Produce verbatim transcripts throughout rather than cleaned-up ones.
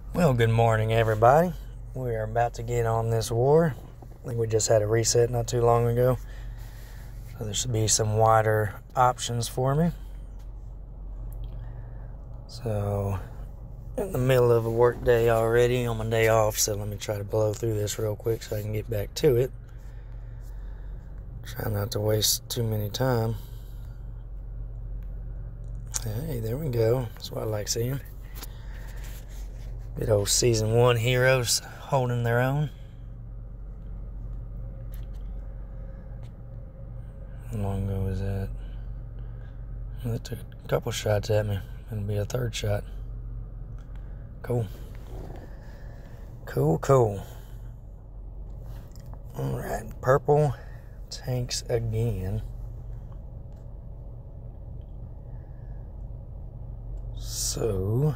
Well, good morning, everybody. We are about to get on this war. I think we just had a reset not too long ago. So there should be some wider options for me. So, in the middle of a work day already, on my day off, so let me try to blow through this real quick so I can get back to it. Try not to waste too many time. Hey, there we go. That's what I like seeing. Good old season one heroes holding their own. How long ago was that? Well, they took a couple shots at me. It'll be a third shot. Cool. Cool, cool. Alright, purple tanks again. So,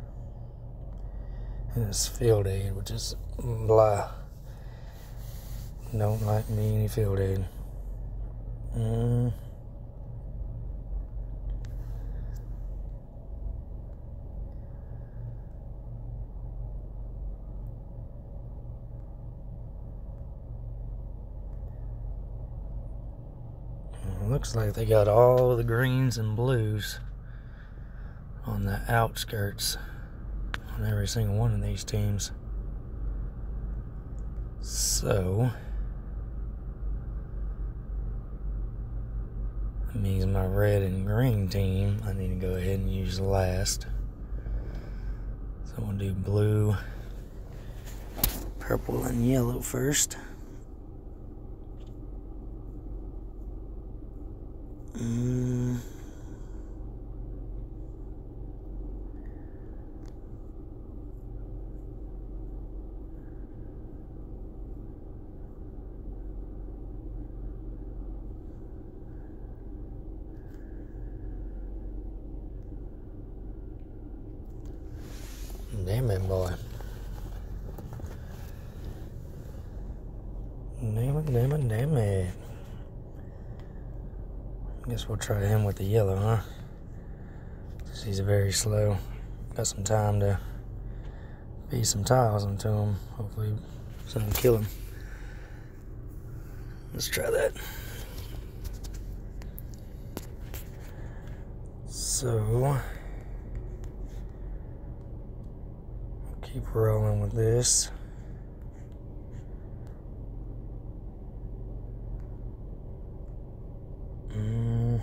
and it's field aid, which is blah. Don't like me any field aid. Mm. Looks like they got all the greens and blues on the outskirts on every single one of these teams. So that means my red and green team I need to go ahead and use last. So I'm gonna do blue, purple, and yellow first. Mm. Damn it, boy. Damn it, damn it, damn it. I guess we'll try him with the yellow, huh? He's very slow. Got some time to feed some tiles into him. Hopefully something will kill him. Let's try that. So keep rolling with this. Mm.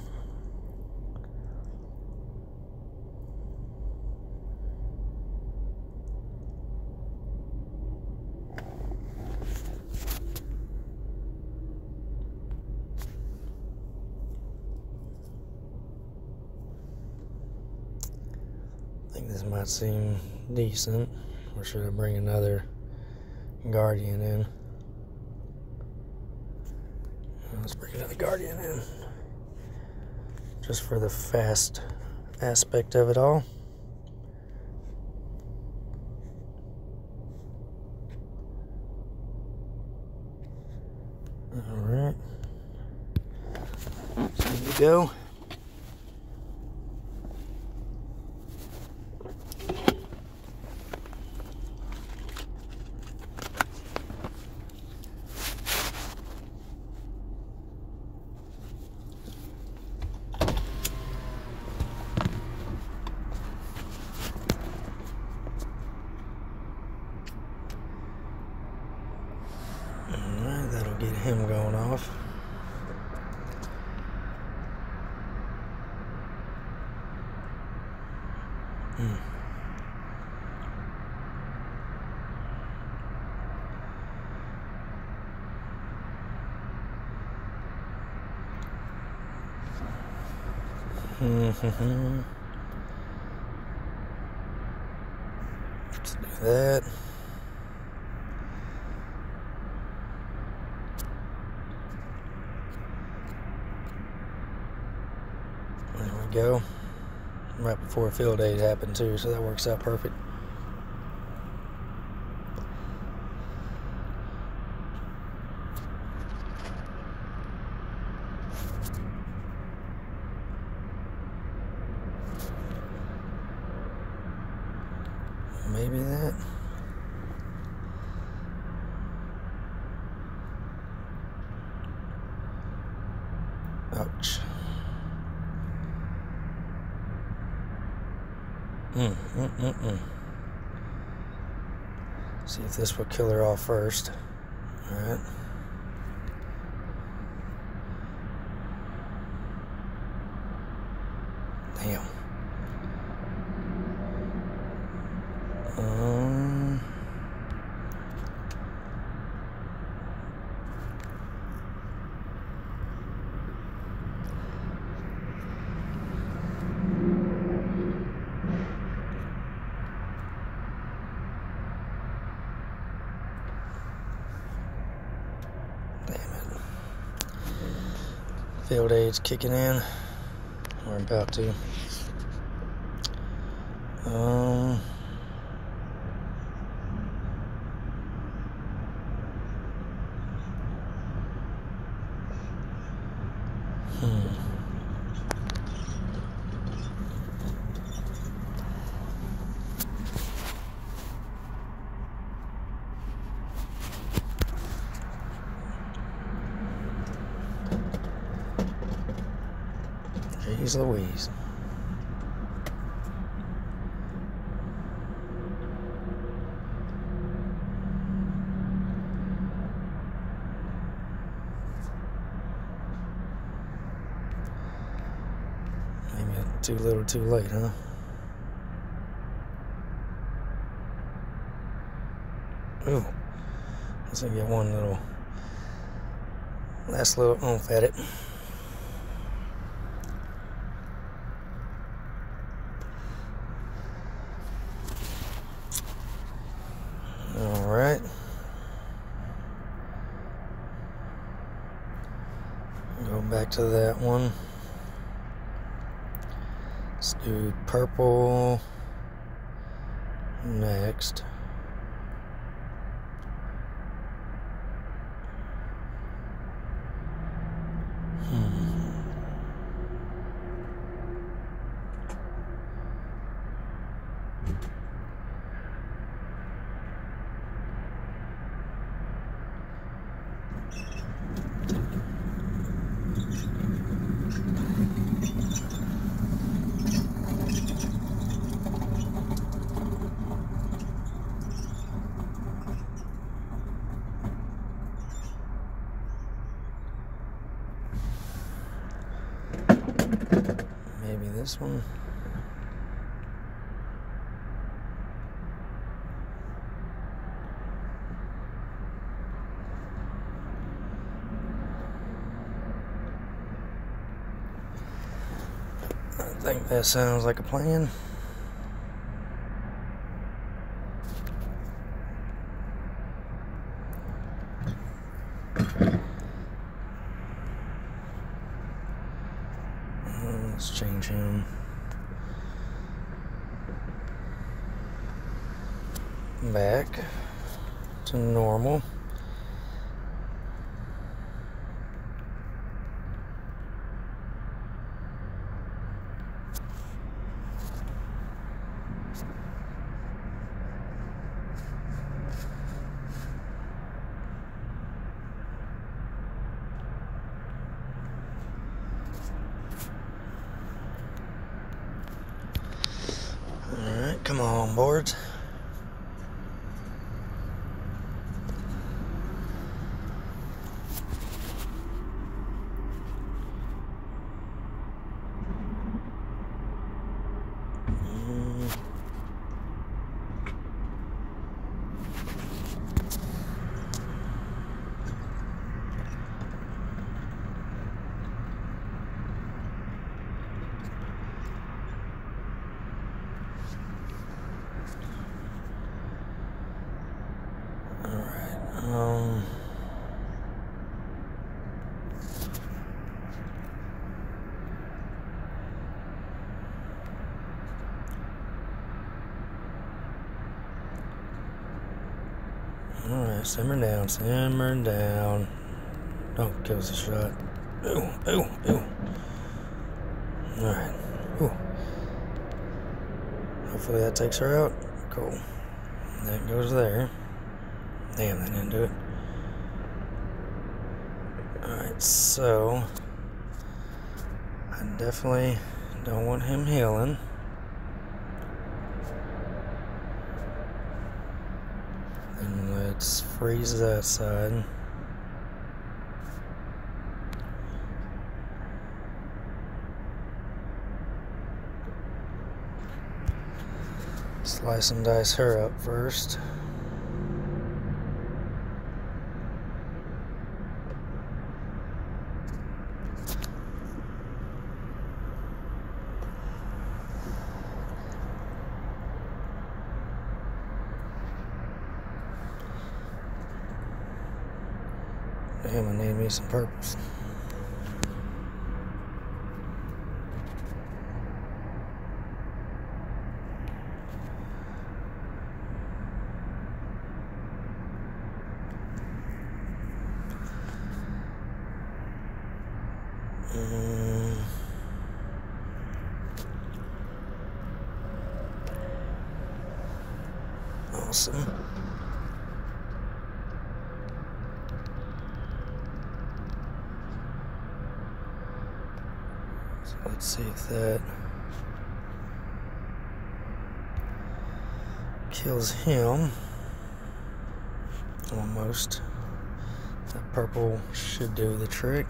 I think this might seem decent. Or should I bring another Guardian in? Let's bring another Guardian in. Just for the fast aspect of it all. Alright. So here we go. Alright, that'll get him going off. Hmm. Mm-hmm. Let's do that. There we go. Right before field aid happened too, so that works out perfect. Maybe that. Ouch. Mm, mm, mm, mm. See if this will kill her off first. Alright. Damn. Um. Damn it. Field aid's kicking in. We're about to. Um. Hmm. Jeez Louise. Maybe too little too late, huh? Ooh. Let's get one little, last little oomph at it. Alright. Go back to that one. Let's do purple next. Maybe this one. I think that sounds like a plan. Let's change him back to normal. Alright, come on, boards. Um, Alright, simmer down, simmer down. Don't give us a shot. Ooh, ooh, ooh. Alright. Ooh. Hopefully that takes her out. Cool. That goes there. Damn, that didn't do it. Alright, so I definitely don't want him healing. And let's freeze that side. Slice and dice her up first. Damn, I need me some purples. Mm. Awesome. So let's see if that kills him. Almost. That purple should do the trick.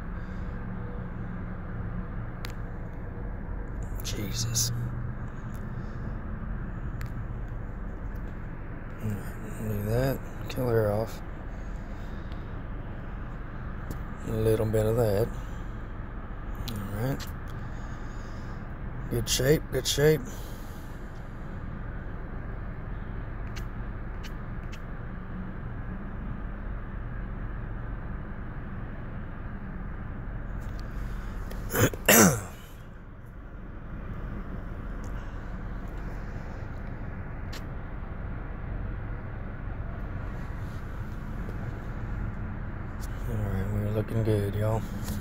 Jesus. Do that. Kill her off. A little bit of that. Alright. Good shape, good shape. Alright, we're looking good, y'all.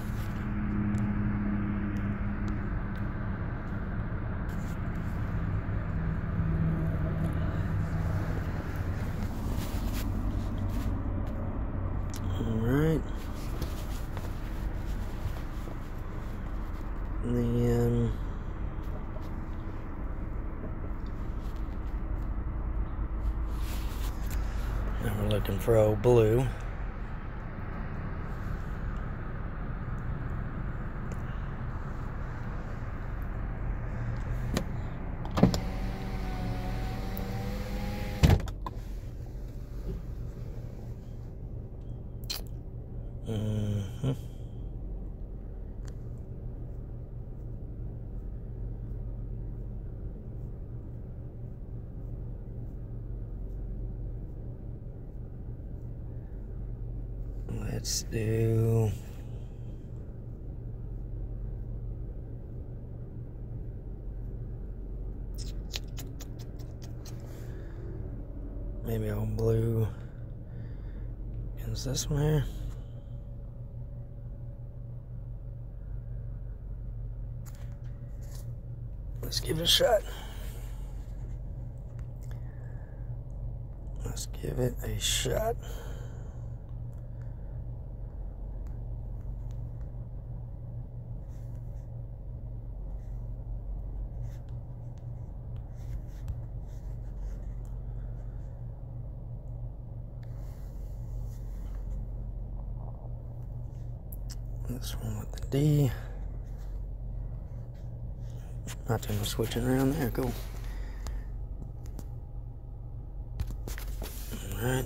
Alright. Then now we're looking for old blue. Mm-hmm. Let's do maybe old blue. Is this one here? Let's give it a shot. Let's give it a shot. This one with the D. Not too much switching around there. Cool. Alright.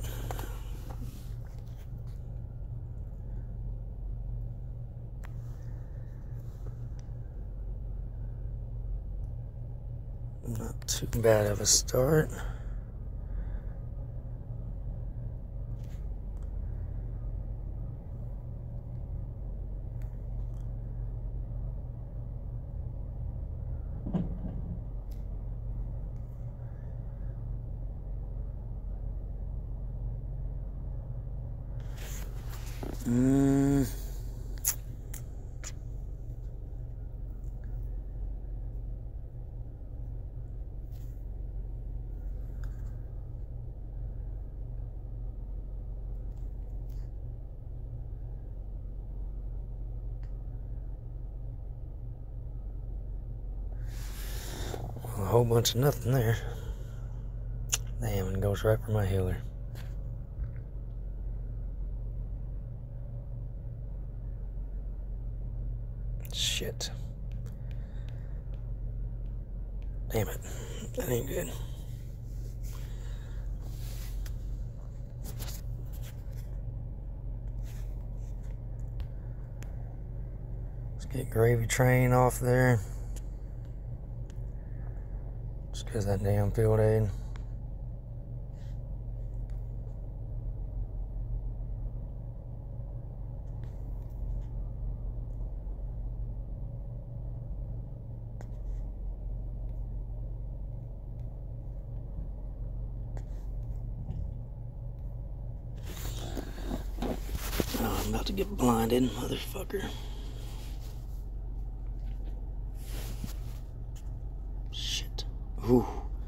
Not too bad of a start. Mm. whole bunch of nothing there. Damn, and goes right for my healer. Shit. Damn it. That ain't good. Let's get Gravy Train off there. Just because that damn field aid. Oh, I'm about to get blinded, motherfucker. Shit. Ooh.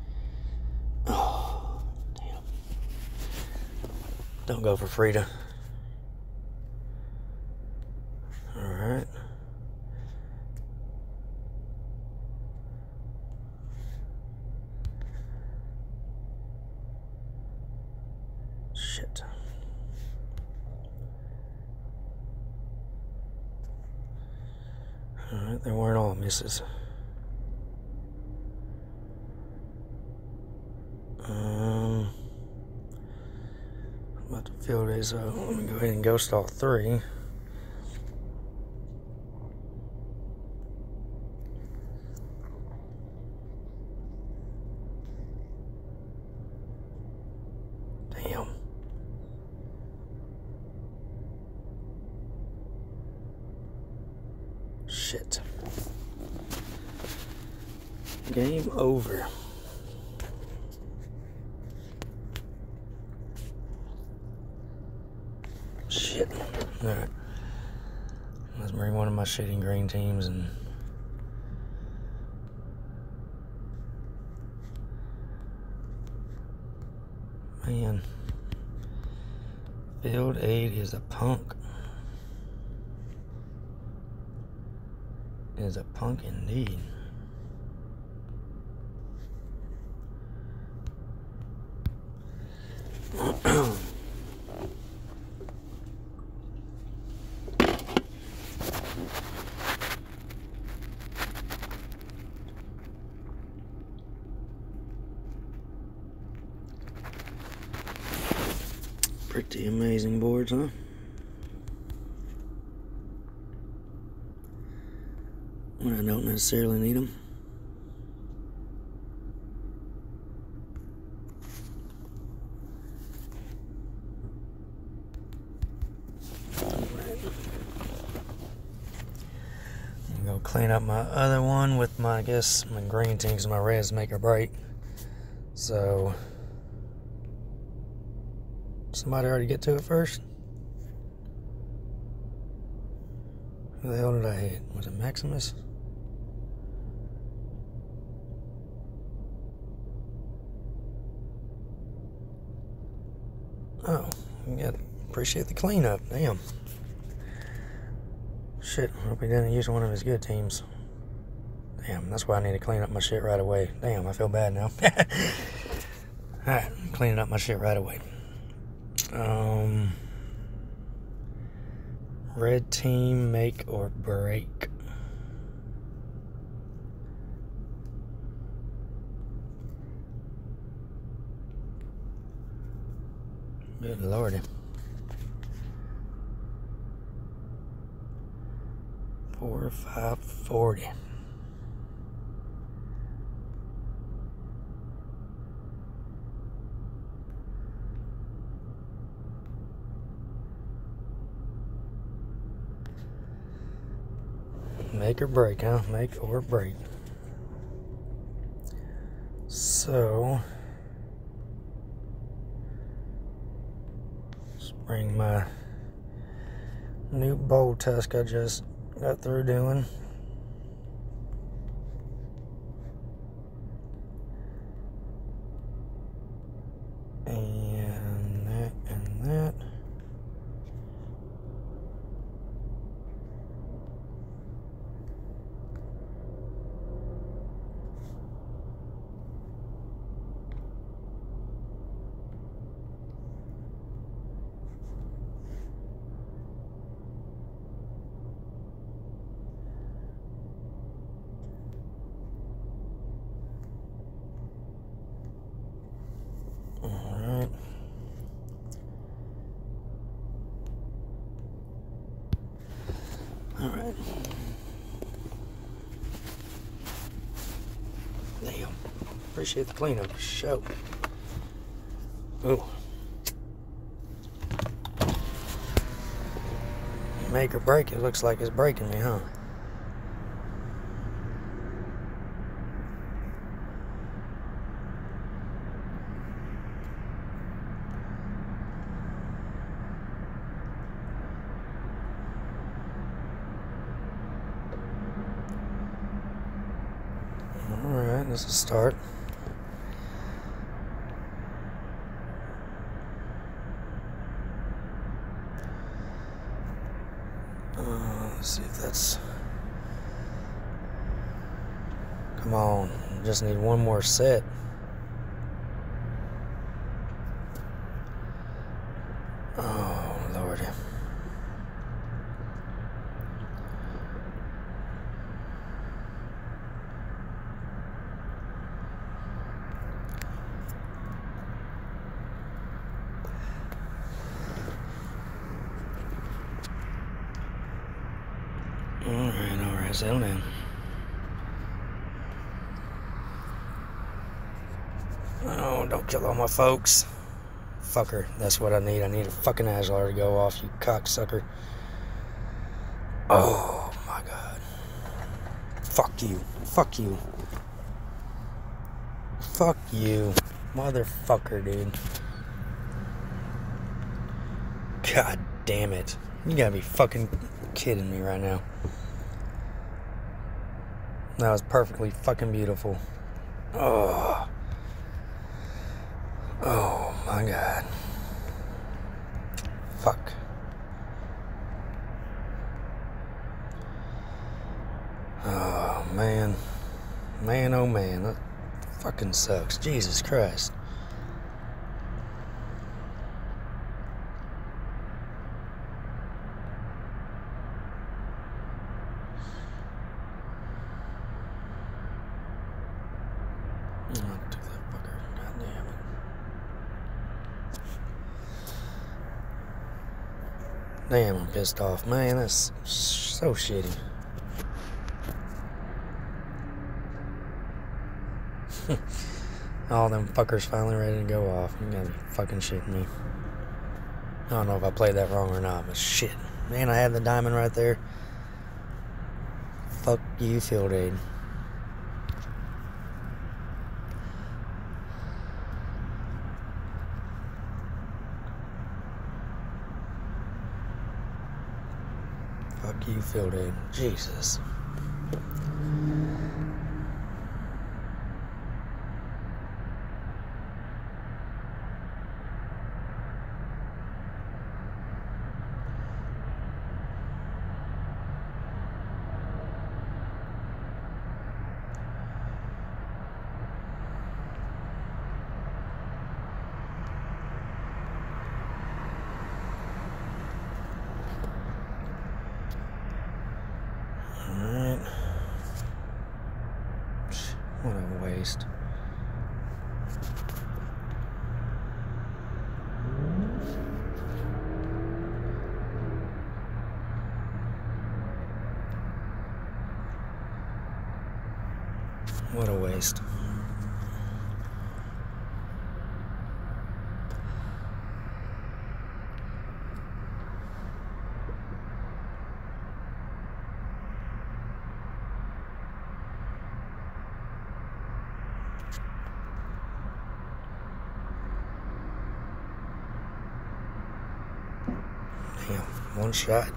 Oh, damn. Don't go for Frida. Alright. Shit. Alright, they weren't all misses. Um, I'm about to field it, so let me go ahead and ghost all three. Damn. Shit. Game over. Shit. Alright. Let's bring one of my shitty green teams and man. Field aid is a punk. Is a punk indeed. Pretty amazing boards, huh? When I don't necessarily need them. I'm gonna go clean up my other one with my, I guess, my green team, because my reds make or break. So, somebody already get to it first? Who the hell did I hit? Was it Maximus? Oh, yeah, appreciate the cleanup. Damn. Shit, hope he didn't use one of his good teams. Damn, that's why I need to clean up my shit right away. Damn, I feel bad now. Alright, cleaning up my shit right away. Um, red team, make or break. Good lordy. Four, five, forty. Make or break, huh? Make or break. So, let's bring my new bowl tusk I just got through doing. And that and that. appreciate the cleanup. Show. Ooh. Make or break, it looks like it's breaking me, huh? Alright, this will start. Uh, let's see if that's... Come on, just need one more set. Oh, Lord. Alright, alright, settle down. Oh, don't kill all my folks. Fucker, that's what I need. I need a fucking Aslar to go off, you cocksucker. Oh, my God. Fuck you. Fuck you. Fuck you. Motherfucker, dude. God damn it. You gotta be fucking kidding me right now. That was perfectly fucking beautiful. Oh. Oh my God. Fuck. Oh man. Man, oh man. That fucking sucks. Jesus Christ. Damn, I'm pissed off. Man, that's so shitty. All them fuckers finally ready to go off. You gotta be fucking shitting me. I don't know if I played that wrong or not, but shit. Man, I had the diamond right there. Fuck you, Field Aid. Fuck you, Field Aid. Jesus. Alright. What a waste. What a waste. Damn, one shot.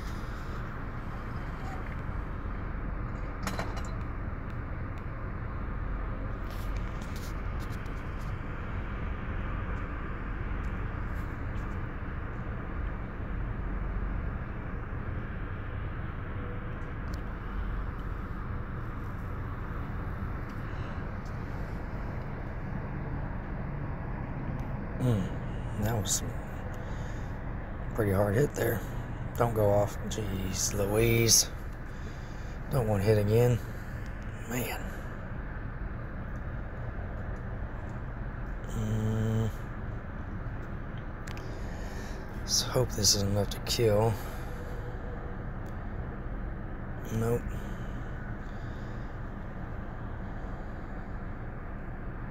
Mm, that was a pretty hard hit there. Don't go off. Jeez Louise. Don't want to hit again. Man. Mm. Let's hope this is enough to kill. Nope.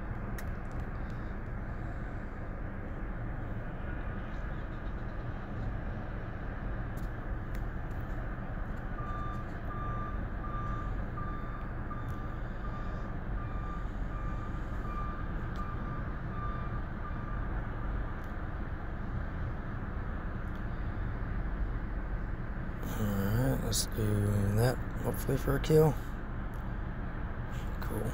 Let's do that, hopefully for a kill. Cool.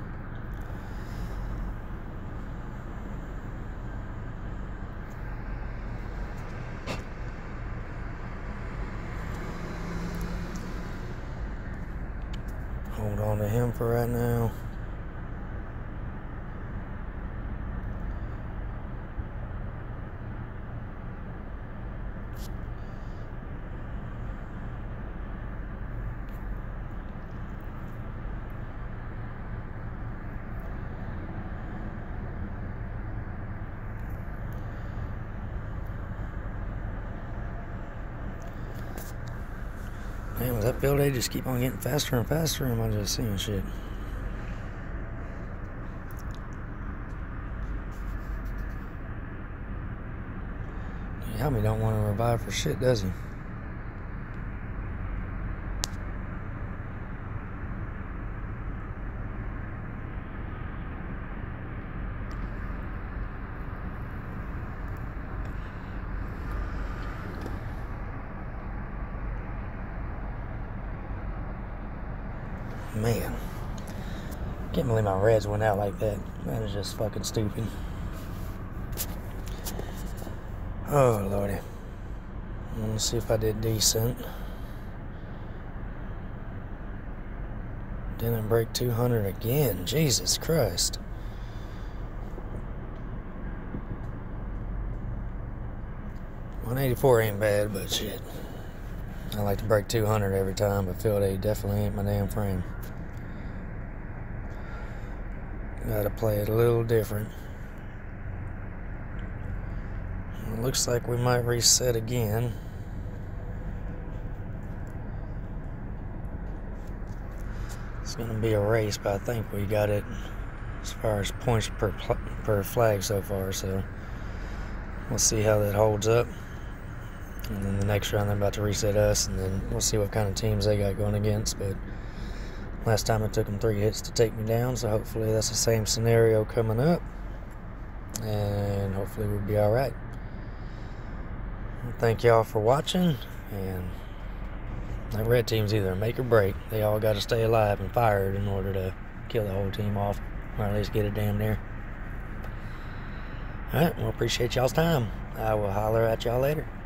Hold on to him for right now. Man, was that field day just keep on getting faster and faster, or am I just seeing shit? Helmy don't want to revive for shit, does he? Man, can't believe my reds went out like that. That is just fucking stupid. Oh lordy. Let's see if I did decent. Didn't break two hundred again. Jesus Christ. one eighty-four ain't bad, but shit. I like to break two hundred every time, but field day definitely ain't my damn frame. Gotta play it a little different. It looks like we might reset again. It's gonna be a race, but I think we got it as far as points per per flag so far, so we'll see how that holds up. And then the next round they're about to reset us, and then we'll see what kind of teams they got going against. But last time it took them three hits to take me down, so hopefully that's the same scenario coming up, and hopefully we'll be alright. Thank y'all for watching, and that red team's either make or break. They all got to stay alive and fired in order to kill the whole team off, or at least get it damn near. Alright, well, appreciate y'all's time. I will holler at y'all later.